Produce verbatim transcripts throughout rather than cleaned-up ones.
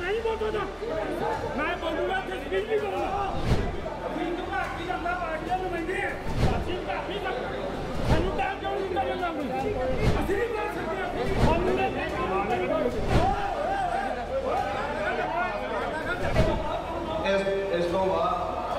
नहीं बोलता मैं बोलूंगा तो स्पीच भी करूंगा हिंदू भारतीय जनता पार्टी के नुमाइंदे ਅਸੀਂ ਕਾਫੀ ਸਾਨੂੰ ਤਾਂ ਕਿਉਂ ਨਹੀਂ ਕਰ ਜਾਂਦਾ ਕੋਈ ਅਸੀਂ ਨਹੀਂ ਕਰ ਸਕਦੇ ਸਾਨੂੰ ਇਸ ਇਸ ਤੋਂ ਬਾਅਦ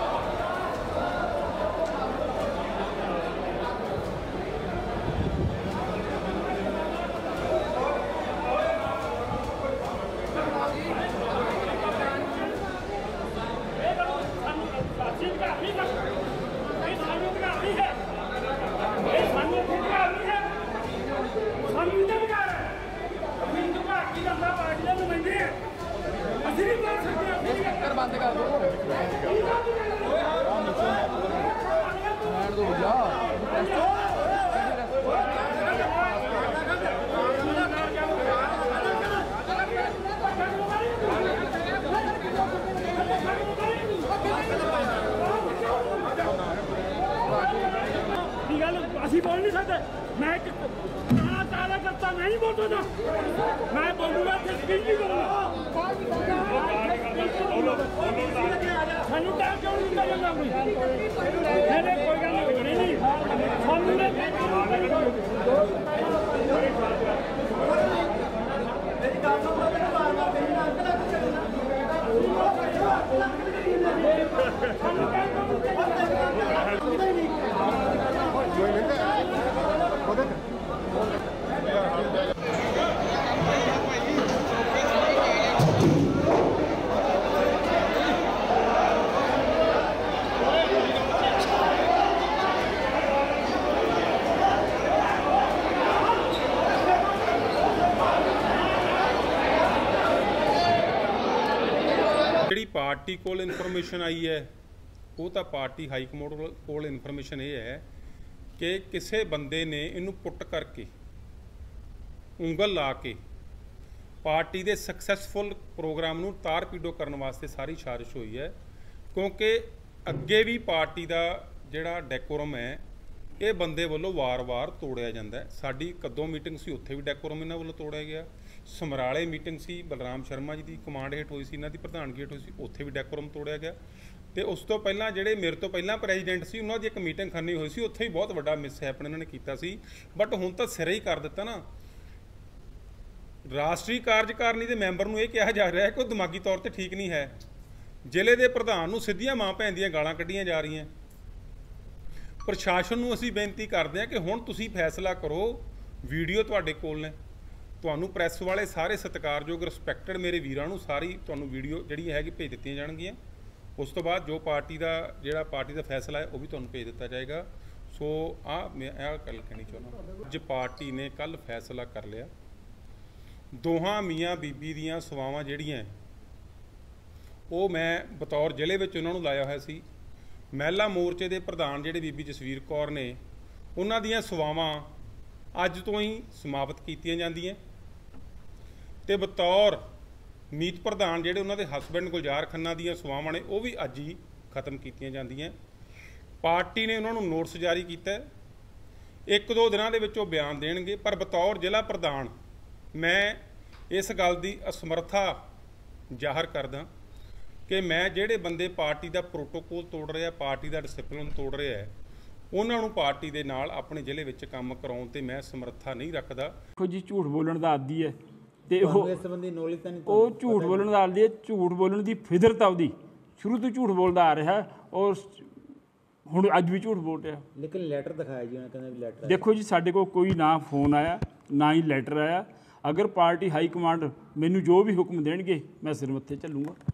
बंद कर दो दो जा ਅਸੀਂ बोल नहीं सकते मैं ताला ताला करता नहीं बोलता मैं बोलूंगा तो स्पीच भी करूंगा ਸਾਨੂੰ ਤਾਂ ਕਿਉਂ ਨਹੀਂ ਕਰ ਜਾਂਦਾ ਕੋਈ ਨਹੀਂ ਕੋਈ ਗੱਲ ਨਹੀਂ ਨਹੀਂ ਸਾਨੂੰ ਨੇ ਮੇਰੀ ਗੱਲ ਸੁਣੋ ਮੇਰੇ ਬਾਰ ਬਾਰ ਤੇਰੀ ਨਾਲ ਜਿਹੜੀ ਪਾਰਟੀ ਕੋਲ ਇਨਫੋਰਮੇਸ਼ਨ ਆਈ ਹੈ ਉਹ ਤਾਂ ਪਾਰਟੀ ਹਾਈ ਕਮਾਂਡ ਕੋਲ ਇਨਫੋਰਮੇਸ਼ਨ ਇਹ ਹੈ ਕਿ ਕਿਸੇ ਬੰਦੇ ਨੇ ਇਹਨੂੰ ਪੁੱਟ ਕਰਕੇ ਉਂਗਲ ਲਾ ਕੇ ਪਾਰਟੀ ਦੇ ਸਕਸੈਸਫੁਲ ਪ੍ਰੋਗਰਾਮ ਨੂੰ ਤਾਰ ਪੀਡੋ ਕਰਨ ਵਾਸਤੇ ਸਾਰੀ ਸਾਜ਼ਿਸ਼ ਹੋਈ ਹੈ ਕਿਉਂਕਿ ਅੱਗੇ ਵੀ ਪਾਰਟੀ ਦਾ ਜਿਹੜਾ ਡੈਕੋਰਮ ਹੈ ਇਹ ਬੰਦੇ ਵੱਲੋਂ ਵਾਰ-ਵਾਰ ਤੋੜਿਆ ਜਾਂਦਾ। ਸਾਡੀ ਕਦੋਂ ਮੀਟਿੰਗ ਸੀ ਉੱਥੇ ਵੀ ਡੈਕੋਰਮ ਇਹਨਾਂ ਵੱਲੋਂ ਤੋੜਿਆ ਗਿਆ। ਸਮਰਾਲੇ ਮੀਟਿੰਗ ਸੀ ਬਲਰਾਮ ਸ਼ਰਮਾ ਜੀ ਦੀ ਕਮਾਂਡ ਹੇਠ ਹੋਈ ਸੀ, ਇਹਨਾਂ ਦੀ ਪ੍ਰਧਾਨਗੀ ਹੇਠ ਹੋਈ ਸੀ, ਉੱਥੇ ਵੀ ਡੈਕੋਰਮ ਤੋੜਿਆ ਗਿਆ। ਤੇ ਉਸ ਤੋਂ ਪਹਿਲਾਂ ਜਿਹੜੇ ਮੇਰੇ ਤੋਂ ਪਹਿਲਾਂ ਪ੍ਰੈਜ਼ੀਡੈਂਟ ਸੀ ਉਹਨਾਂ ਦੀ ਇੱਕ ਮੀਟਿੰਗ ਕਰਨੀ ਹੋਈ ਸੀ, ਉੱਥੇ ਵੀ ਬਹੁਤ ਵੱਡਾ ਮਿਸਹੈਪਨ ਇਹਨਾਂ ਨੇ ਕੀਤਾ ਸੀ। ਬਟ ਹੁਣ ਤਾਂ ਸਿਰੇ ਹੀ ਕਰ ਦਿੱਤਾ ਨਾ। ਰਾਸ਼ਟਰੀ ਕਾਰਜਕਾਰਨੀ ਦੇ ਮੈਂਬਰ ਨੂੰ ਇਹ ਕਿਹਾ ਜਾ ਰਿਹਾ ਹੈ ਕਿ ਉਹ ਦਿਮਾਗੀ ਤੌਰ ਤੇ ਠੀਕ ਨਹੀਂ ਹੈ। ਜ਼ਿਲ੍ਹੇ ਦੇ ਪ੍ਰਧਾਨ ਨੂੰ ਸਿੱਧੀਆਂ ਮਾਂ ਭੈਣ ਦੀਆਂ ਗਾਲਾਂ ਕੱਢੀਆਂ ਜਾ ਰਹੀਆਂ। ਪ੍ਰਸ਼ਾਸਨ ਨੂੰ ਅਸੀਂ ਬੇਨਤੀ ਕਰਦੇ ਹਾਂ ਕਿ ਹੁਣ ਤੁਸੀਂ ਫੈਸਲਾ ਕਰੋ। ਵੀਡੀਓ ਤੁਹਾਡੇ ਕੋਲ ਨੇ, ਤੁਹਾਨੂੰ ਪ੍ਰੈਸ ਵਾਲੇ ਸਾਰੇ ਸਤਿਕਾਰਯੋਗ ਰਿਸਪੈਕਟਡ ਮੇਰੇ ਵੀਰਾਂ ਨੂੰ ਸਾਰੀ ਤੁਹਾਨੂੰ ਵੀਡੀਓ ਜਿਹੜੀ ਹੈਗੀ ਭੇਜ ਦਿੱਤੀਆਂ ਜਾਣਗੀਆਂ। ਉਸ ਤੋਂ ਬਾਅਦ ਜੋ ਪਾਰਟੀ ਦਾ ਜਿਹੜਾ ਪਾਰਟੀ ਦਾ ਫੈਸਲਾ ਹੈ ਉਹ ਵੀ ਤੁਹਾਨੂੰ ਭੇਜ ਦਿੱਤਾ ਜਾਏਗਾ। ਸੋ ਆ ਮੈਂ ਇਹ ਗੱਲ ਕਹਿਣੀ ਚਾਹੁੰਦਾ, ਅੱਜ ਪਾਰਟੀ ਨੇ ਕੱਲ੍ਹ ਫੈਸਲਾ ਕਰ ਲਿਆ ਦੋਹਾਂ ਮੀਆਂ ਬੀਬੀ ਦੀਆਂ ਸੇਵਾਵਾਂ ਜਿਹੜੀਆਂ ਉਹ ਮੈਂ ਬਤੌਰ ਜ਼ਿਲ੍ਹੇ ਵਿੱਚ ਉਹਨਾਂ ਨੂੰ ਲਾਇਆ ਹੋਇਆ ਸੀ। ਮਹਿਲਾ ਮੋਰਚੇ ਦੇ ਪ੍ਰਧਾਨ ਜਿਹੜੇ ਬੀਬੀ ਜਸਵੀਰ ਕੌਰ ਨੇ ਉਹਨਾਂ ਦੀਆਂ ਸੇਵਾਵਾਂ ਅੱਜ ਤੋਂ ਹੀ ਸਮਾਪਤ ਕੀਤੀਆਂ ਜਾਂਦੀਆਂ ਤੇ ਬਤੌਰ ਮੀਤ ਪ੍ਰਧਾਨ ਜਿਹੜੇ ਉਹਨਾਂ ਦੇ ਹਸਬੈਂਡ ਗੁਲਜ਼ਾਰ ਖੰਨਾ ਦੀਆਂ ਸੇਵਾਵਾਂ ਨੇ ਉਹ ਵੀ ਅੱਜ ਹੀ ਖਤਮ ਕੀਤੀਆਂ ਜਾਂਦੀਆਂ। ਪਾਰਟੀ ਨੇ ਉਹਨਾਂ ਨੂੰ ਨੋਟਿਸ ਜਾਰੀ ਕੀਤਾ, ਇੱਕ ਦੋ ਦਿਨਾਂ ਦੇ ਵਿੱਚ ਉਹ ਬਿਆਨ ਦੇਣਗੇ। ਪਰ ਬਤੌਰ ਜ਼ਿਲ੍ਹਾ ਪ੍ਰਧਾਨ ਮੈਂ ਇਸ ਗੱਲ ਦੀ ਅਸਮਰਥਾ ਜ਼ਾਹਰ ਕਰਦਾ ਕਿ ਮੈਂ ਜਿਹੜੇ ਬੰਦੇ ਪਾਰਟੀ ਦਾ ਪ੍ਰੋਟੋਕੋਲ ਤੋੜ ਰਿਹਾ, ਪਾਰਟੀ ਦਾ ਡਿਸਪਲਿਨ ਤੋੜ ਰਿਹਾ ਹੈ, ਉਹਨਾਂ ਨੂੰ ਪਾਰਟੀ ਦੇ ਨਾਲ ਆਪਣੇ ਜ਼ਿਲ੍ਹੇ ਵਿੱਚ ਕੰਮ ਕਰਾਉਣ ਤੇ ਮੈਂ ਸਮਰੱਥਾ ਨਹੀਂ ਰੱਖਦਾ। ਦੇਖੋ ਜੀ, ਝੂਠ ਬੋਲਣ ਦਾ ਆਦੀ ਹੈ ਤੇ ਉਹ ਇਸ ਸੰਬੰਧੀ ਨੌਲੇਜ ਤਾਂ ਨਹੀਂ, ਉਹ ਝੂਠ ਬੋਲਣ ਦਾ ਆਦੀ ਹੈ। ਝੂਠ ਬੋਲਣ ਦੀ ਫਿਦਰਤ ਉਹਦੀ ਸ਼ੁਰੂ ਤੋਂ ਝੂਠ ਬੋਲਦਾ ਆ ਰਿਹਾ ਔਰ ਹੁਣ ਅੱਜ ਵੀ ਝੂਠ ਬੋਲ ਰਿਹਾ। ਲੇਕਿਨ ਲੈਟਰ ਦਿਖਾਇਆ ਜੀ ਉਹਨਾਂ ਕਹਿੰਦੇ ਵੀ ਲੈਟਰ। ਦੇਖੋ ਜੀ, ਸਾਡੇ ਕੋਲ ਕੋਈ ਨਾ ਫੋਨ ਆਇਆ ਨਾ ਹੀ ਲੈਟਰ ਆਇਆ। ਅਗਰ ਪਾਰਟੀ ਹਾਈ ਕਮਾਂਡ ਮੈਨੂੰ ਜੋ ਵੀ ਹੁਕਮ ਦੇਣਗੇ ਮੈਂ ਸਿਰ ਮੱਥੇ ਚੱਲੂੰਗਾ।